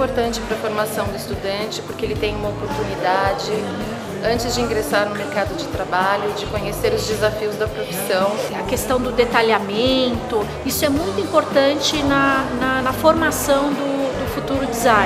importante para a formação do estudante, porque ele tem uma oportunidade, antes de ingressar no mercado de trabalho, de conhecer os desafios da profissão. A questão do detalhamento, isso é muito importante na formação do futuro design.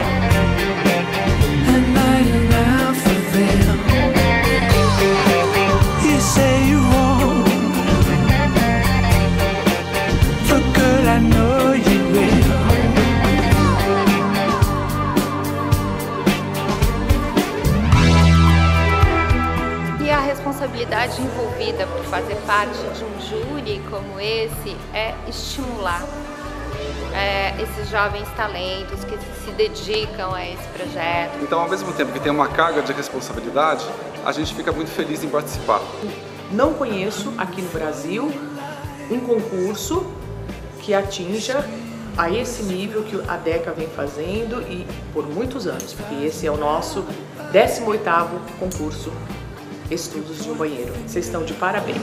E a responsabilidade envolvida por fazer parte de um júri como esse é estimular esses jovens talentos que se dedicam a esse projeto. Então, ao mesmo tempo que tem uma carga de responsabilidade, a gente fica muito feliz em participar. Não conheço aqui no Brasil um concurso que atinja a esse nível que a DECA vem fazendo e por muitos anos, porque esse é o nosso 18º concurso Estudos de um Banheiro. Vocês estão de parabéns!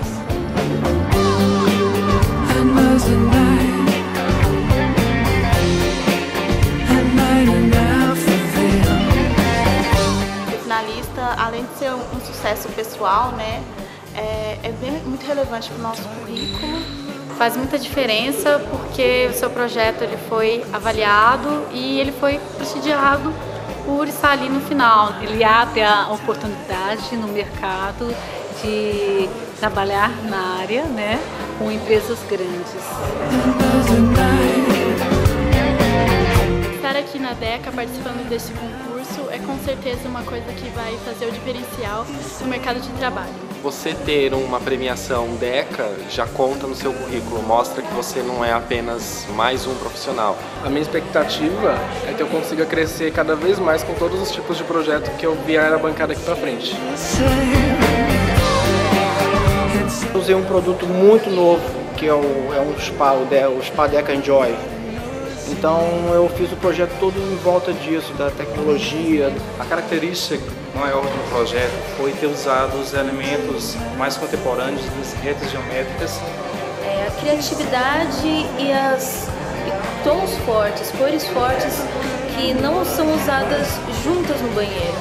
Ser finalista, além de ser um sucesso pessoal, né, é muito relevante para o nosso currículo. Faz muita diferença porque o seu projeto ele foi avaliado e ele foi prestigiado por estar ali no final. Ele abre a oportunidade no mercado de trabalhar na área, né, com empresas grandes. Estar aqui na DECA participando desse concurso é com certeza uma coisa que vai fazer o diferencial no mercado de trabalho. Você ter uma premiação DECA já conta no seu currículo, mostra que você não é apenas mais um profissional. A minha expectativa é que eu consiga crescer cada vez mais com todos os tipos de projeto que eu vier a bancada aqui pra frente. Eu usei um produto muito novo, que é um spa, o Spa DECA Enjoy. Então eu fiz o projeto todo em volta disso, da tecnologia. A característica maior do projeto foi ter usado os elementos mais contemporâneos das redes geométricas. A criatividade e tons fortes, cores fortes que não são usadas juntas no banheiro.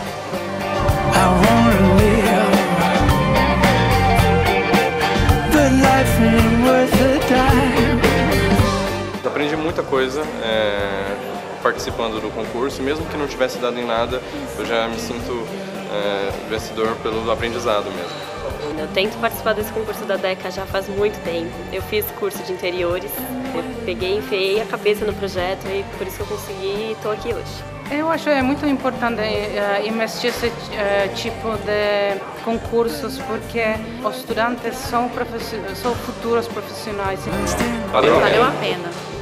Aprendi muita coisa participando do concurso, e mesmo que não tivesse dado em nada, eu já me sinto vencedor pelo aprendizado mesmo. Eu tento participar desse concurso da DECA já faz muito tempo. Eu fiz curso de interiores, eu peguei e enfiei a cabeça no projeto e por isso que eu consegui e estou aqui hoje. Eu acho muito importante investir nesse tipo de concursos porque os estudantes são futuros profissionais. Valeu a pena.